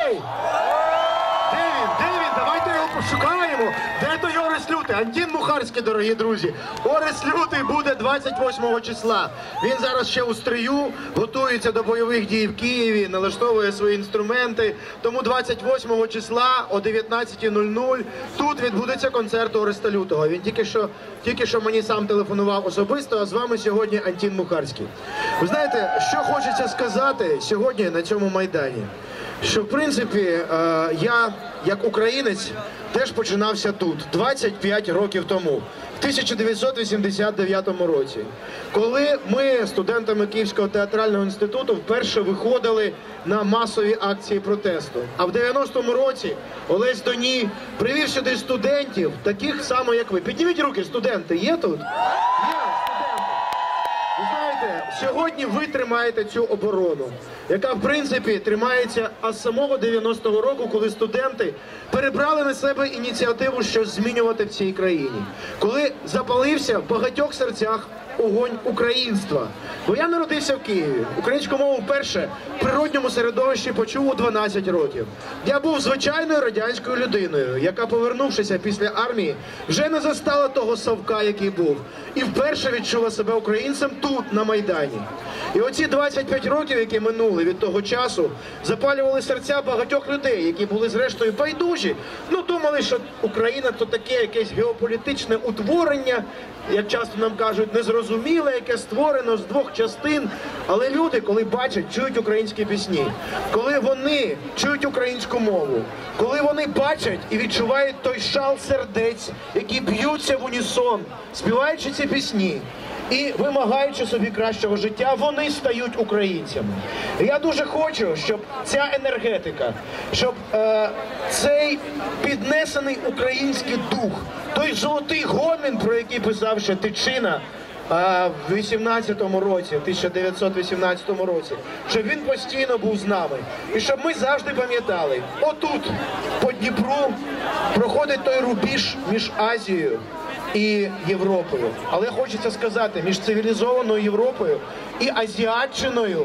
Орестей! Де він? Давайте його пошукаємо. Де той Орест Лютий? Антін Мухарський, дорогі друзі. Орест Лютий буде 28 числа. Він зараз ще у стрию, готується до бойових дій в Києві, налаштовує свої інструменти. Тому 28 числа о 19:00 тут відбудеться концерт Ореста Лютого. Він тільки що мені сам телефонував особисто, а з вами сьогодні Антін Мухарський. Ви знаєте, що хочеться сказати сьогодні на цьому Майдані? Що, в принципі, я, як українець, теж починався тут, 25 років тому, в 1989 році. Коли ми, студентами Київського театрального інституту, вперше виходили на масові акції протесту. А в 90-му році Олесь Доній привів сюди студентів, таких само, як ви. Підніміть руки, студенти, є тут? Є, студенти. Ви знаєте, сьогодні ви тримаєте цю оборону, яка, в принципі, тримається аж самого 90-го року, коли студенти перебрали на себе ініціативу щось змінювати в цій країні. Коли запалився в багатьох серцях огонь українства. Бо я народився в Києві. Українську мову вперше в природньому середовищі почув у 12 років. Я був звичайною радянською людиною, яка, повернувшися після армії, вже не застала того совка, який був. І вперше відчула себе українцем тут, на Майдані. І оці 25 років, які минули від того часу, запалювали серця багатьох людей, які були зрештою байдужі. Ну, думали, що Україна – то таке якесь геополітичне утворення, як часто нам кажуть, незрозуміле, яке створено з двох частин. Але люди, коли бачать, чують українські пісні, коли вони чують українську мову, коли вони бачать і відчувають той шал сердець, які б'ються в унісон, співаючи ці пісні, і вимагаючи собі кращого життя, вони стають українцями. І я дуже хочу, щоб ця енергетика, щоб цей піднесений український дух, той золотий гомін, про який писав ще Тичина в 18-му році, в 1918 році, щоб він постійно був з нами. І щоб ми завжди пам'ятали, отут, по Дніпру, проходить той рубіж між Азією і Європою. Але хочеться сказати, між цивілізованою Європою і азіатчиною.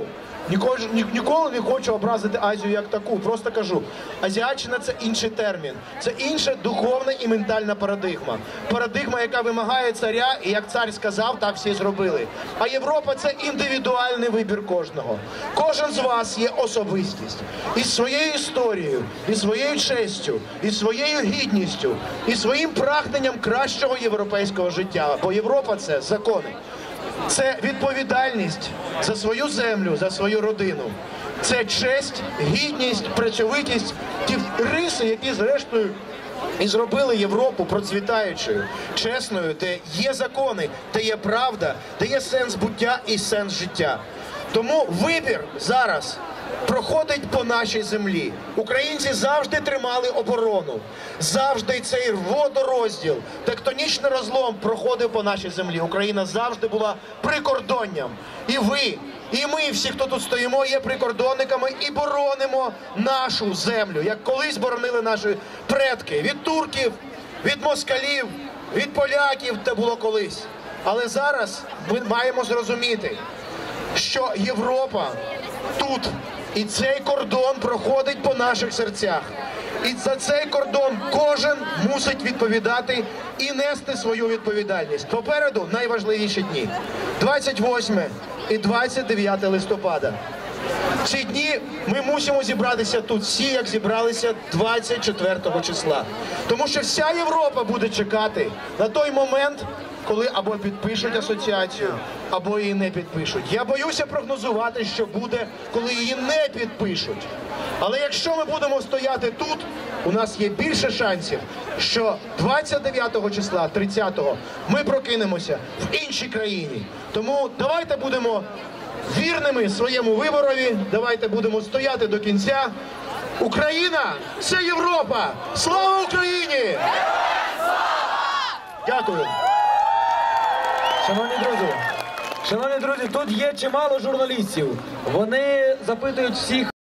Ніколи не хочу образити Азію як таку, просто кажу, азіатчина – це інший термін, це інша духовна і ментальна парадигма. Парадигма, яка вимагає царя, і як цар сказав, так всі зробили. А Європа – це індивідуальний вибір кожного. Кожен з вас є особистість. Із своєю історією, із своєю честю, із своєю гідністю, із своїм прагненням кращого європейського життя. Бо Європа – це закони. Це відповідальність за свою землю, за свою родину. Це честь, гідність, працьовитість, ті риси, які зрештою і зробили Європу процвітаючою, чесною, де є закони, де є правда, де є сенс буття і сенс життя. Тому вибір зараз проходить по нашій землі. Українці завжди тримали оборону. Завжди цей водорозділ, тектонічний розлом проходив по нашій землі. Україна завжди була прикордонням. І ви, і ми, всі, хто тут стоїмо, є прикордонниками і боронимо нашу землю, як колись боронили наші предки. Від турків, від москалів, від поляків це було колись. Але зараз ми маємо зрозуміти, що Європа тут, і цей кордон проходить по наших серцях. І за цей кордон кожен мусить відповідати і нести свою відповідальність. Попереду найважливіші дні. 28 і 29 листопада. В ці дні ми мусимо зібратися тут всі, як зібралися 24 числа. Тому що вся Європа буде чекати на той момент, коли або підпишуть асоціацію, або її не підпишуть. Я боюся прогнозувати, що буде, коли її не підпишуть. Але якщо ми будемо стояти тут, у нас є більше шансів, що 29 числа, 30-го, ми прокинемося в іншій країні. Тому давайте будемо вірними своєму виборові, давайте будемо стояти до кінця. Україна – це Європа! Слава Україні! Дякую. Шановні друзі, тут є чимало журналістів. Вони запитують всіх.